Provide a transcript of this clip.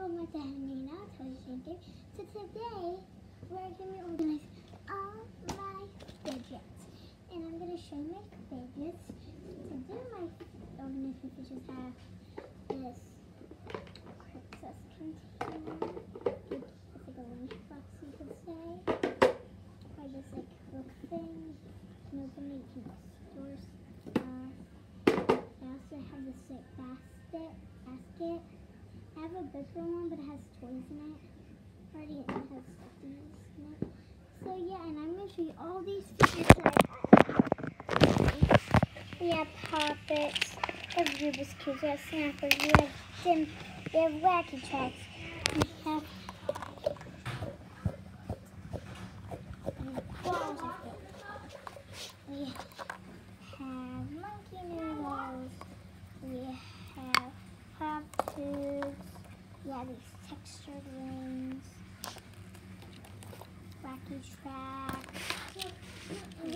my dad and Nina, I'll tell you the same thing. So today, we're going to organize all my fidgets. And I'm going to show you my fidgets. To do my organize my fidgets, have this princess container. It's like a lunchbox, you could say. Or this like little thing. You can open it, you can store stuff. I also have this like basket. I have a bigger one, but it has toys in it. Already it has stuffies in it. So yeah, and I'm going to show you all these figures that I have. We have puppets, we have Rubik's Cubes, we have Snappers, we have Wacky Tracks, we have balls of it. We have monkey noodles, we have hot foods, we have these textured rings, Wacky Tracks,